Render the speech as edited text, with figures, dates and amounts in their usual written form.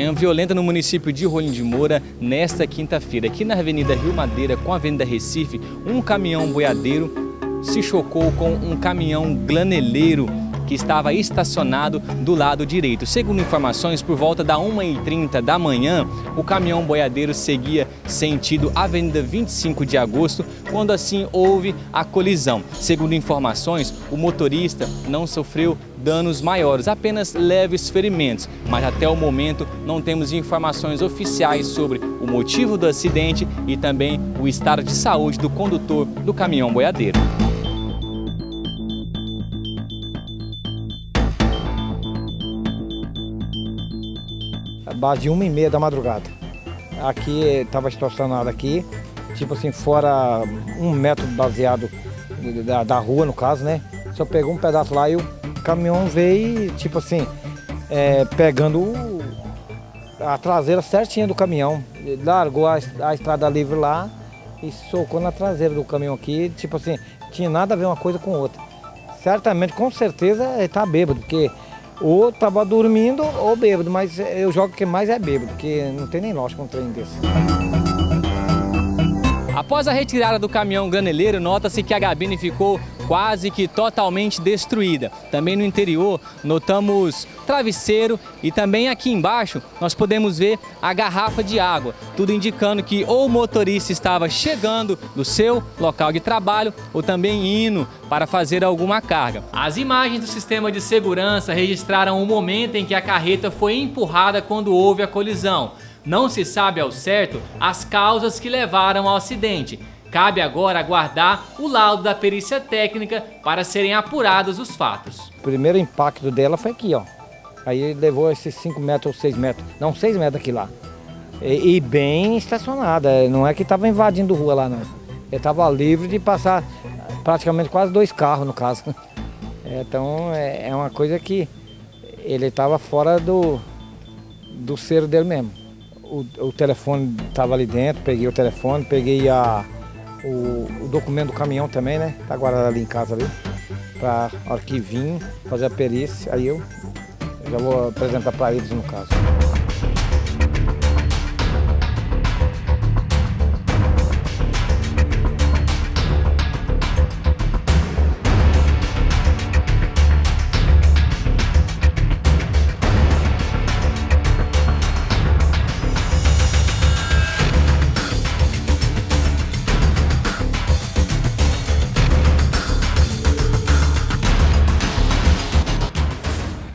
Manhã violenta no município de Rolim de Moura nesta quinta-feira. Aqui na Avenida Rio Madeira com a Avenida Recife, um caminhão boiadeiro se chocou com um caminhão graneleiro que estava estacionado do lado direito. Segundo informações, por volta da 1h30 da manhã, o caminhão boiadeiro seguia sentido Avenida 25 de Agosto, quando assim houve a colisão. Segundo informações, o motorista não sofreu danos maiores, apenas leves ferimentos, mas até o momento não temos informações oficiais sobre o motivo do acidente e também o estado de saúde do condutor do caminhão boiadeiro. Base de 1h30 da madrugada. Aqui estava estacionado aqui, tipo assim, fora 1 metro baseado da rua, no caso, né? Só pegou um pedaço lá e o caminhão veio, tipo assim, pegando a traseira certinha do caminhão. Largou a estrada livre lá e socou na traseira do caminhão aqui, tipo assim, tinha nada a ver uma coisa com outra. Certamente, com certeza, ele está bêbado, porque ou estava dormindo ou bêbado, mas eu jogo que mais é bêbado, porque não tem nem lógica um trem desse. Após a retirada do caminhão graneleiro, nota-se que a cabine ficou quase que totalmente destruída. Também no interior notamos travesseiro e também aqui embaixo nós podemos ver a garrafa de água, tudo indicando que ou o motorista estava chegando do seu local de trabalho ou também indo para fazer alguma carga. As imagens do sistema de segurança registraram o momento em que a carreta foi empurrada quando houve a colisão. Não se sabe ao certo as causas que levaram ao acidente. Cabe agora aguardar o laudo da perícia técnica para serem apurados os fatos. O primeiro impacto dela foi aqui, ó. Aí ele levou esses 5 metros ou 6 metros, não, 6 metros aqui lá. E bem estacionada, não é que estava invadindo rua lá, não. Ele estava livre de passar praticamente quase 2 carros, no caso. Então é uma coisa que ele estava fora do ser dele mesmo. O telefone estava ali dentro, peguei o telefone, peguei o documento do caminhão também, né? Tá guardado ali em casa ali. Para a hora que vim fazer a perícia, aí eu já vou apresentar para eles no caso.